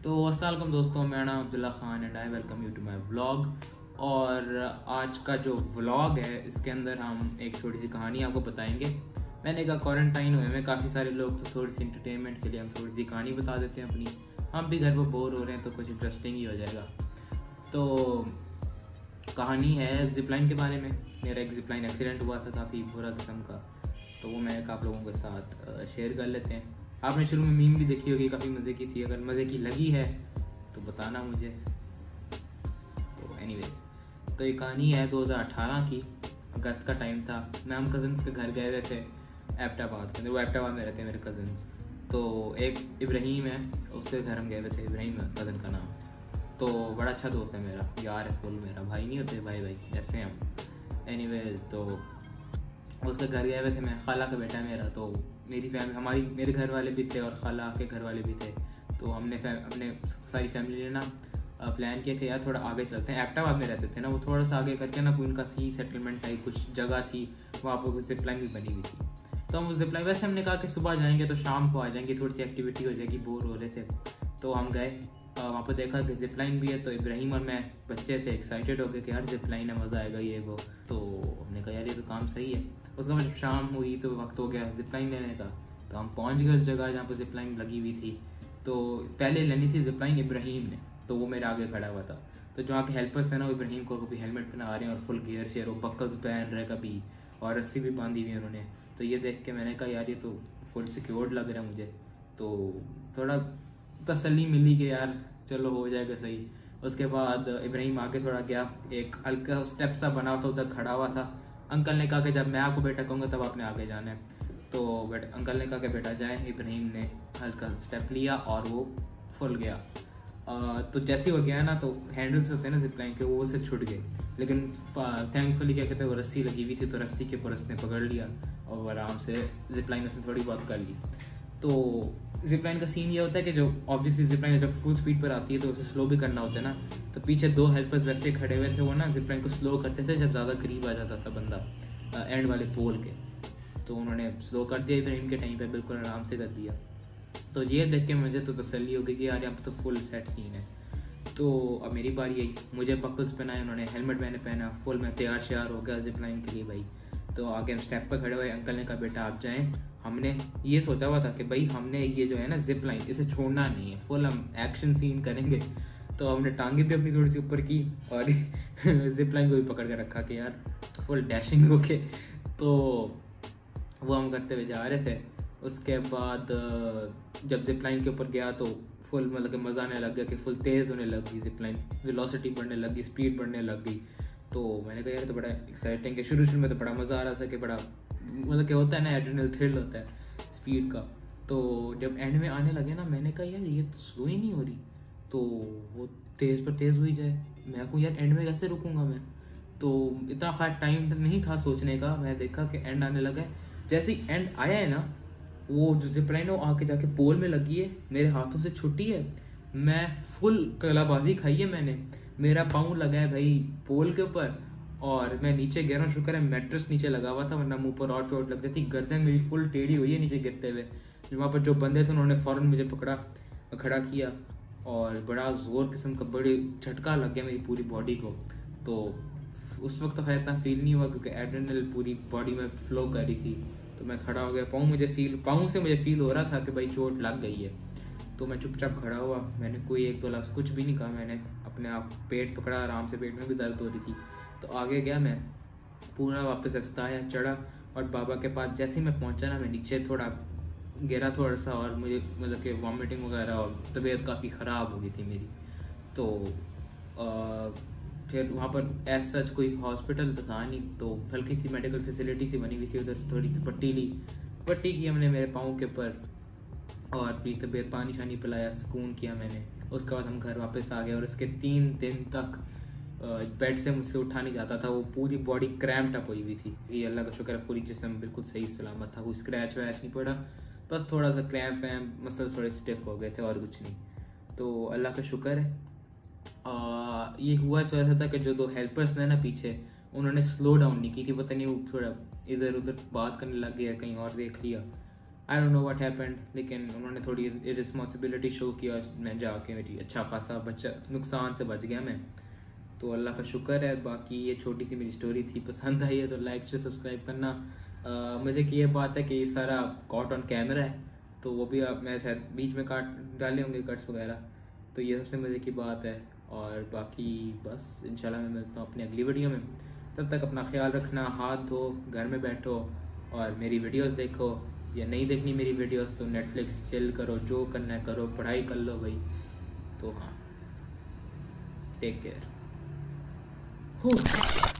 तो अस्सलाम वालेकुम दोस्तों, मेरा नाम Abdullah Khan and I welcome you to my vlog. और आज का जो व्लॉग है इसके अंदर हम एक छोटी सी कहानी आपको बताएंगे। मैंने कहा क्वारंटाइन हुए में काफ़ी सारे लोग तो थोड़ी सी इंटरटेनमेंट के लिए हम थोड़ी सी कहानी बता देते हैं अपनी। हम भी घर पर बोर हो रहे हैं तो कुछ इंटरेस्टिंग ही हो जाएगा। तो कहानी है जिपलाइन के बारे में। मेरा एक जिपलाइन एक्सीडेंट हुआ था काफ़ी बुरा किस्म का, तो वो मैं आप लोगों के साथ शेयर कर लेते हैं। आपने शुरू में मीम भी देखी होगी, काफ़ी मज़े की थी। अगर मज़े की लगी है तो बताना मुझे। तो एनीवेज, तो ये कहानी है 2018 की, अगस्त का टाइम था। मैं हम कज़न्स के घर गए हुए थे एबटाबाद के अंदर। वो एबटाबाद में रहते हैं मेरे कज़न्स। तो एक इब्राहिम है, उसके घर हम गए हुए थे। इब्राहिम है कज़न का नाम। तो बड़ा अच्छा दोस्त है मेरा, यार है फुल मेरा। भाई नहीं होते, भाई भाई जैसे हम। एनीवेज, तो उसके घर गए हुए थे। मैं खाला का बेटा है मेरा, तो मेरी फैमिली मेरे घर वाले भी थे और खाला के घर वाले भी थे। तो हमने अपने सारी फैमिली ने ना प्लान किया कि यार थोड़ा आगे चलते हैं। एबटाबाद में रहते थे ना, वो थोड़ा सा आगे करके ना कोई उनका सी सेटलमेंट टाइप कुछ जगह थी, वहाँ पर कुछ जिपलाइन भी बनी हुई थी। तो हम उस जिपलाइन, वैसे हमने कहा कि सुबह जाएंगे तो शाम को आ जाएंगे, थोड़ी सी एक्टिविटी हो जाएगी, बोर हो रहे थे। तो हम गए, वहाँ पर देखा कि जिपलाइन भी है। तो इब्राहिम और मैं बच्चे थे, एक्साइटेड हो गए कि यार जिपलाइन है, मज़ा आएगा ये वो। तो हमने कहा यार ये तो काम सही है। उसके बाद शाम हुई तो वक्त हो गया जिपलाइन लेने का। तो हम पहुंच गए उस जगह जहाँ पर जिपलाइन लगी हुई थी। तो पहले लेनी थी जिपलाइन इब्राहिम ने, तो वो मेरे आगे खड़ा हुआ था। तो जो आगे हेल्पर्स थे ना, वो इब्राहिम को कभी हेलमेट पहना रहे हैं और फुल गियर शेयर, वो बकल्स पहन रहे कभी, और रस्सी भी बांधी हुई है उन्होंने। तो ये देख के मैंने कहा यार ये तो फुल सिक्योर्ड लग रहा है मुझे। तो थोड़ा तसल्ली मिली कि यार चलो हो जाएगा सही। उसके बाद इब्राहिम आगे थोड़ा गया, एक हल्का स्टेप सा बना था, उधर खड़ा हुआ था। अंकल ने कहा कि जब मैं आपको बेटा कहूँगा तब आपने आगे जाना है। तो अंकल ने कहा कि बेटा जाए। इब्राहिम ने हल्का स्टेप लिया और वो फुल गया। तो जैसे ही वो गया ना, तो हैंडल्स होते हैं ना जिपलाइन के, वो उससे छूट गए। लेकिन थैंकफुली क्या कहते हैं, वो रस्सी लगी हुई थी, तो रस्सी के ऊपर उसने पकड़ लिया और आराम से जिपलाइन उसने थोड़ी बहुत कर ली। तो जिपलाइन का सीन ये होता है कि जो ऑब्वियसली जिपलाइन जब फुल स्पीड पर आती है तो उसे स्लो भी करना होता है ना। तो पीछे दो हेल्पर्स वैसे खड़े हुए थे, वो ना जिपलाइन को स्लो करते थे जब ज़्यादा करीब आ जाता था बंदा एंड वाले पोल के। तो उन्होंने स्लो कर दिया इब्राहिम के टाइम पे, बिल्कुल आराम से कर दिया। तो ये देख के मुझे तो तसल्ली हो गई कि यार यहाँ पर तो फुल सेट सीन है। तो अब मेरी बारी आई, मुझे बकल्स पहनाए उन्होंने, हेलमेट मैंने पहना, फुल मैं तैयार श्यार हो गया जिपलाइन के लिए भाई। तो आगे हम स्टेप पर खड़े हुए। अंकल ने कहा बेटा आप जाएं। हमने ये सोचा हुआ था कि भाई हमने ये जो है ना जिपलाइन, इसे छोड़ना नहीं है, फुल हम एक्शन सीन करेंगे। तो हमने टांगे भी अपनी थोड़ी सी ऊपर की और जिपलाइन को भी पकड़ के रखा कि यार फुल डैशिंग होके। तो वो हम करते हुए जा रहे थे। उसके बाद जब जिपलाइन के ऊपर गया तो फुल मतलब कि मज़ा आने लग गया कि फुल तेज़ होने लग गई जिपलाइन, वेलोसिटी बढ़ने लग गई, स्पीड बढ़ने लग गई। तो मैंने कहा यार तो बड़ा एक्साइटिंग है। शुरू में तो बड़ा मज़ा आ रहा था कि बड़ा मतलब कि होता है ना, एड्रेनल थ्रिल होता है स्पीड का। तो जब एंड में आने लगे ना, मैंने कहा यार ये तो स्लो ही नहीं हो रही। तो वो तेज़ पर तेज़ हुई जाए, मैं को यार एंड में कैसे रुकूंगा मैं। तो इतना खास टाइम नहीं था सोचने का। मैं देखा कि एंड आने लगा है। जैसे ही एंड आया है ना, वो जो जिपलाइन है आके जाके पोल में लगी है, मेरे हाथों से छुट्टी है। मैं फुल कलाबाजी खाई है मैंने। मेरा पाँव लगा है भाई पोल के ऊपर और मैं नीचे गिरा। शुक्र है मैट्रेस नीचे लगा हुआ था, वरना मुंह पर और चोट लग जाती। गर्दन मेरी फुल टेढ़ी हुई है नीचे गिरते हुए। वहाँ पर जो बंदे थे उन्होंने फ़ौरन मुझे पकड़ा, खड़ा किया और बड़ा ज़ोर किस्म का बड़े झटका लग गया मेरी पूरी बॉडी को। तो उस वक्त तो खैर इतना फील नहीं हुआ क्योंकि एड्रेनल पूरी बॉडी में फ्लो कर रही थी। तो मैं खड़ा हो गया, पाँव से मुझे फील हो रहा था कि भाई चोट लग गई है। तो मैं चुपचाप खड़ा हुआ, मैंने कोई एक दो लफ्ज़ कुछ भी नहीं कहा। मैंने अपने आप पेट पकड़ा आराम से, पेट में भी दर्द हो रही थी। तो आगे गया मैं, पूरा वापस रास्ता आया, चढ़ा और बाबा के पास जैसे ही मैं पहुंचा ना, मैं नीचे थोड़ा गिरा थोड़ा सा और मुझे मतलब कि वॉमिटिंग वगैरह और तबीयत काफ़ी ख़राब हो गई थी मेरी। तो फिर वहाँ पर एज सच कोई हॉस्पिटल तो था नहीं, तो हल्की सी मेडिकल फैसिलिटी सी बनी हुई थी। उधर से थोड़ी सी पट्टी की हमने मेरे पाँव के ऊपर और अपनी तबीयत, पानी शानी पिलाया, सुकून किया मैंने। उसके बाद हम घर वापस आ गए और उसके 3 दिन तक बेड से मुझसे उठा नहीं जाता था। वो पूरी बॉडी क्रैम्प्ड अप हुई हुई थी। ये अल्लाह का शुक्र है पूरी जिस्म बिल्कुल सही सलामत था, कोई स्क्रैच वैच नहीं पड़ा, बस थोड़ा सा क्रैम्प वैम्प, मसल थोड़े स्टिफ हो गए थे और कुछ नहीं। तो अल्लाह का शुक्र है। ये हुआ इस वजह से था कि जो 2 हेल्पर्स थे ना पीछे, उन्होंने स्लो डाउन नहीं की थी। पता नहीं वो थोड़ा इधर उधर बात करने लग गया, कहीं और देख लिया। I don't know what happened, लेकिन उन्होंने थोड़ी इरिस्पॉन्सिबिलिटी शो किया, मैं जाके मेरी अच्छा खासा बच्चा नुकसान से बच गया मैं, तो अल्लाह का शुक्र है। बाकी ये छोटी सी मेरी स्टोरी थी, पसंद आई है तो लाइक से सब्सक्राइब करना। मज़े की ये बात है कि ये सारा कॉट ऑन कैमरा है, तो वो भी आप मैं शायद बीच में काट डाले होंगे कट्स वगैरह, तो ये सबसे मज़े की बात है। और बाकी बस इंशाल्लाह मैं मिलता हूँ अपनी अगली वीडियो में, तब तक अपना ख्याल रखना, हाथ धो, घर में बैठो और मेरी वीडियोस देखो, या नहीं देखनी मेरी वीडियोस तो नेटफ्लिक्स चिल करो, जो करना है करो, पढ़ाई कर लो भाई। तो हाँ, टेक केयर।